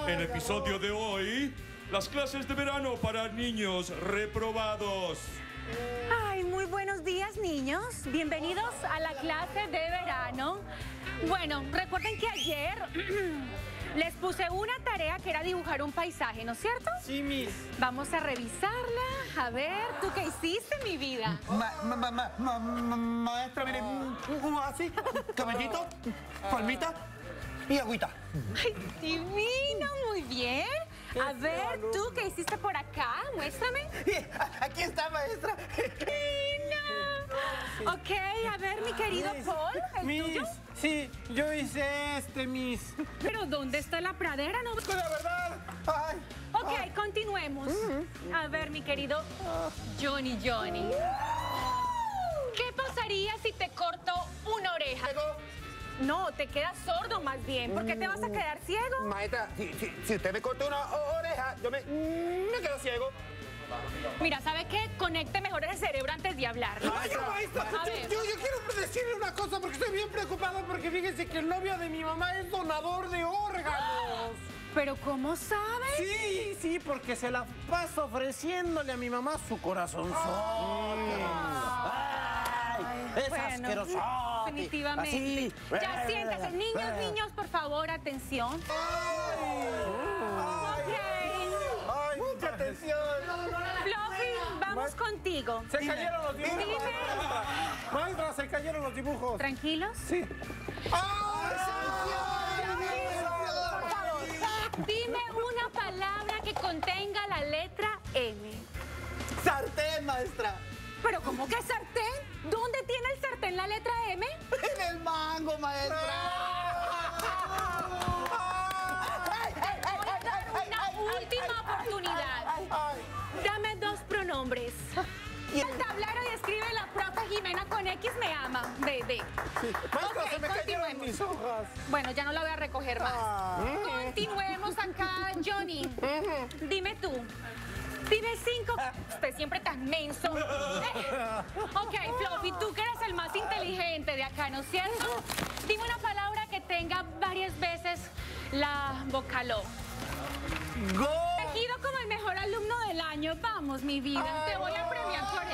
En el episodio de hoy, las clases de verano para niños reprobados. Ay, muy buenos días, niños. Bienvenidos a la clase de verano. Bueno, recuerden que ayer les puse una tarea que era dibujar un paisaje, ¿no es cierto? Sí, Miss. Vamos a revisarla. A ver, ¿tú qué hiciste, mi vida? Maestra, mire, así, cabellito, palmita y agüita. Ay, divino, muy bien. A ver, ¿tú qué hiciste por acá? Muéstrame. Aquí está, maestra. Divino. Ok, a ver, mi querido Paul, ¿el Miss, tuyo? sí, yo hice Miss. ¿Pero dónde está la pradera? No. Con la verdad. Ay. Ok, continuemos. A ver, mi querido Johnny. ¿Qué pasaría si te corto una oreja? No, te quedas sordo más bien. ¿Por qué te vas a quedar ciego? Maestra, si usted me corta una oreja, yo me quedo ciego. Mira, ¿sabe qué? Conecte mejor el cerebro antes de hablar. Maestra, A ver. yo quiero decirle una cosa porque estoy bien preocupado porque fíjese que el novio de mi mamá es donador de órganos. ¿Pero cómo sabes? Sí, porque se la pasa ofreciéndole a mi mamá su corazón. Es Bueno, asqueroso. definitivamente. Así. Ya siéntase. Niños, por favor, atención. Ok. Ay, mucha atención. Fluffy, vamos contigo. Se cayeron los dibujos. Dime. Maestra, se cayeron los dibujos. ¿Tranquilos? Sí. Dime una palabra que contenga la letra M. Sartén, maestra. ¿Pero cómo que sartén? ¿Dónde tiene el sartén la letra M? En el mango, maestra. Voy a dar una última oportunidad. Dame dos pronombres. El tablero y escribe la profe Jimena con X me ama. Maestra, Maestra, se me cayeron continuemos. mis hojas. Bueno, ya no la voy a recoger más. Continuemos acá, Johnny. Dime tú. Dime 5. Usted siempre tan menso. Ok, Fluffy, tú que eres el más inteligente de acá, ¿no es cierto? Dime una palabra que tenga varias veces la vocal O. ¡Go! Elegido como el mejor alumno del año. Vamos, mi vida. Te voy a premiar por